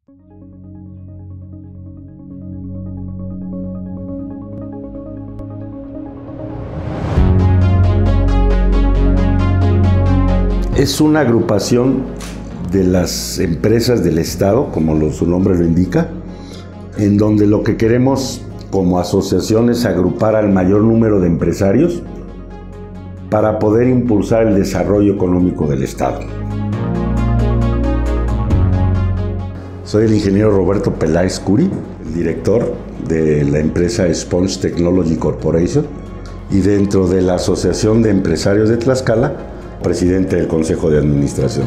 Es una agrupación de las empresas del Estado, como su nombre lo indica, en donde lo que queremos como asociación es agrupar al mayor número de empresarios para poder impulsar el desarrollo económico del Estado. Soy el ingeniero Roberto Peláez Curi, el director de la empresa Sponge Technology Corporation, y dentro de la Asociación de Empresarios de Tlaxcala, presidente del Consejo de Administración.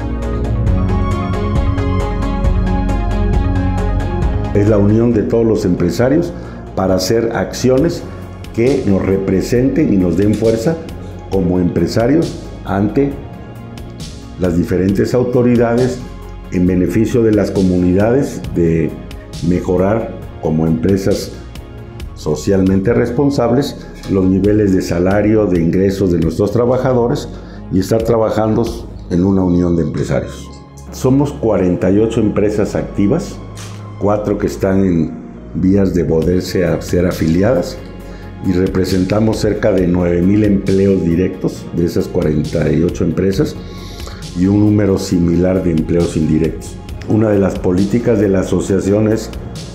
Es la unión de todos los empresarios para hacer acciones que nos representen y nos den fuerza como empresarios ante las diferentes autoridades en beneficio de las comunidades, de mejorar como empresas socialmente responsables los niveles de salario, de ingresos de nuestros trabajadores y estar trabajando en una unión de empresarios. Somos 48 empresas activas, 4 que están en vías de poderse ser afiliadas y representamos cerca de 9,000 empleos directos de esas 48 empresas y un número similar de empleos indirectos. Una de las políticas de la asociación es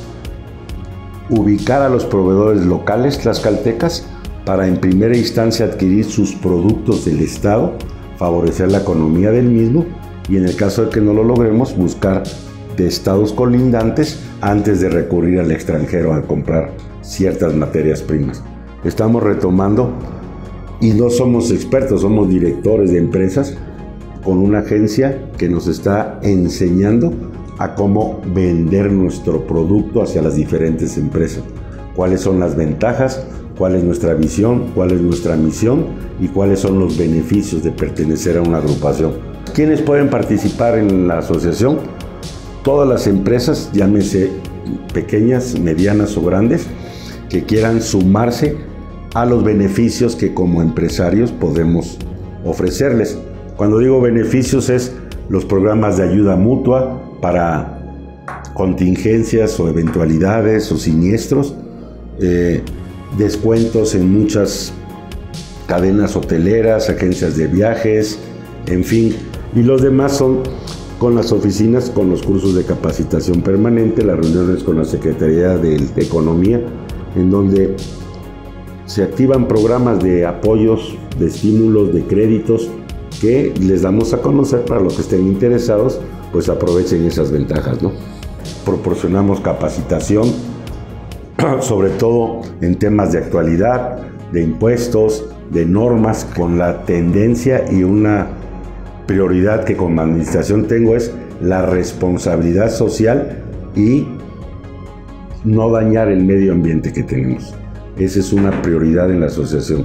ubicar a los proveedores locales tlaxcaltecas para en primera instancia adquirir sus productos del Estado, favorecer la economía del mismo y en el caso de que no lo logremos, buscar de estados colindantes antes de recurrir al extranjero a comprar ciertas materias primas. Estamos retomando, y no somos expertos, somos directores de empresas con una agencia que nos está enseñando a cómo vender nuestro producto hacia las diferentes empresas. Cuáles son las ventajas, cuál es nuestra visión, cuál es nuestra misión y cuáles son los beneficios de pertenecer a una agrupación. ¿Quiénes pueden participar en la asociación? Todas las empresas, llámese pequeñas, medianas o grandes, que quieran sumarse a los beneficios que como empresarios podemos ofrecerles. Cuando digo beneficios es los programas de ayuda mutua para contingencias o eventualidades o siniestros, descuentos en muchas cadenas hoteleras, agencias de viajes, en fin. Y los demás son con las oficinas, con los cursos de capacitación permanente, las reuniones con la Secretaría de Economía, en donde se activan programas de apoyos, de estímulos, de créditos, que les damos a conocer para los que estén interesados, pues aprovechen esas ventajas, ¿no? Proporcionamos capacitación, sobre todo en temas de actualidad, de impuestos, de normas, con la tendencia y una prioridad que como administración tengo es la responsabilidad social y no dañar el medio ambiente que tenemos. Esa es una prioridad en la asociación.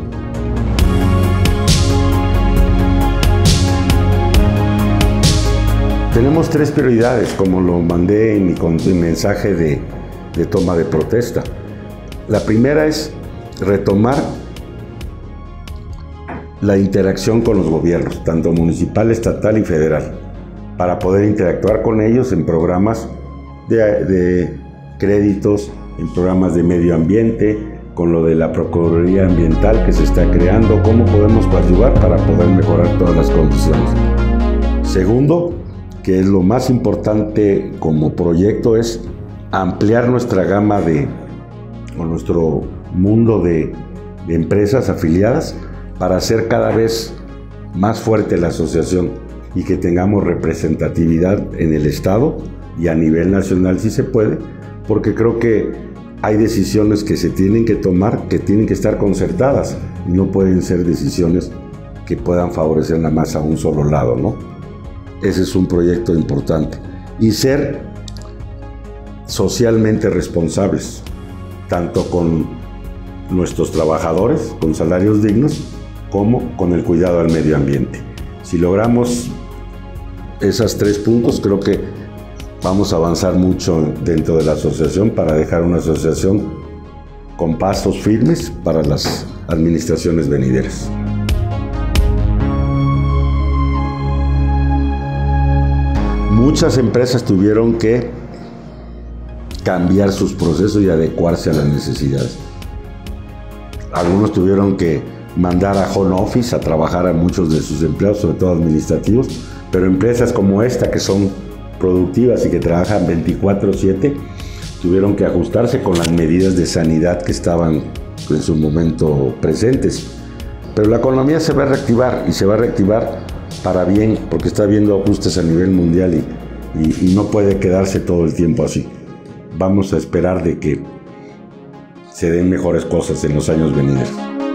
Tenemos 3 prioridades, como lo mandé en mi mensaje de toma de protesta. La primera es retomar la interacción con los gobiernos, tanto municipal, estatal y federal, para poder interactuar con ellos en programas de créditos, en programas de medio ambiente, con lo de la Procuraduría Ambiental que se está creando, cómo podemos coadyuvar para poder mejorar todas las condiciones. Segundo, que es lo más importante como proyecto, es ampliar nuestra gama o nuestro mundo de empresas afiliadas para hacer cada vez más fuerte la asociación y que tengamos representatividad en el Estado y a nivel nacional si se puede, porque creo que hay decisiones que se tienen que tomar, que tienen que estar concertadas y no pueden ser decisiones que puedan favorecer nada más a un solo lado, ¿no? Ese es un proyecto importante. Y ser socialmente responsables, tanto con nuestros trabajadores, con salarios dignos, como con el cuidado al medio ambiente. Si logramos esos 3 puntos, creo que vamos a avanzar mucho dentro de la asociación para dejar una asociación con pasos firmes para las administraciones venideras. Muchas empresas tuvieron que cambiar sus procesos y adecuarse a las necesidades. Algunos tuvieron que mandar a home office a trabajar a muchos de sus empleados, sobre todo administrativos, pero empresas como esta, que son productivas y que trabajan 24/7, tuvieron que ajustarse con las medidas de sanidad que estaban en su momento presentes. Pero la economía se va a reactivar, y se va a reactivar para bien, porque está habiendo ajustes a nivel mundial y no puede quedarse todo el tiempo así. Vamos a esperar de que se den mejores cosas en los años venideros.